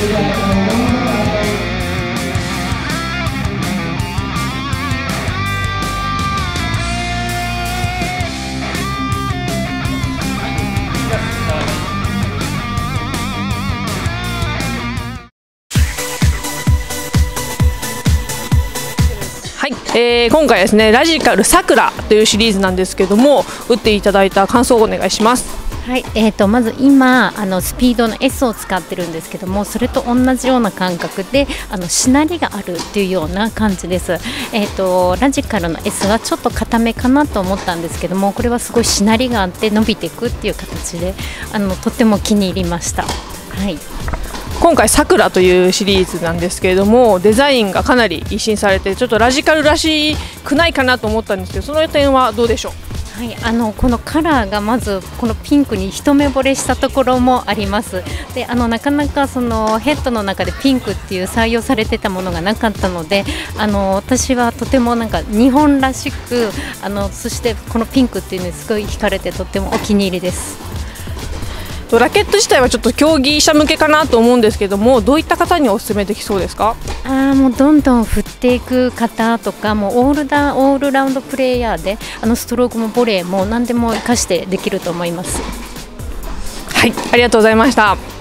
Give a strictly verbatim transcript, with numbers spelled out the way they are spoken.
はい、えー、今回ですねラジカルさくらというシリーズなんですけども、打っていただいた感想をお願いします。 はい、えー、とまず今あのスピードの エス を使ってるんですけども、それと同じような感覚であのしなりがあるっていうような感じです。えー、とラジカルの エス はちょっと固めかなと思ったんですけども、これはすごいしなりがあって伸びていくっていう形であのとても気に入りました。はい、 今回さくらというシリーズなんですけれども、デザインがかなり一新されてちょっとラジカルらしくないかなと思ったんですけど、その点はどうでしょう。 はい、あのこのカラーがまずこのピンクに一目惚れしたところもあります。であのなかなかそのヘッドの中でピンクっていう採用されてたものがなかったので、あの私はとてもなんか日本らしく、あのそしてこのピンクっていうのにすごい惹かれてとってもお気に入りです。 ラケット自体はちょっと競技者向けかなと思うんですけども、どういった方にお勧めできそうですか。 あもうどんどん振っていく方とか、もうオールダオールラウンドプレーヤーであのストロークもボレーも何でも活かしてできると思います。 はい、ありがとうございました。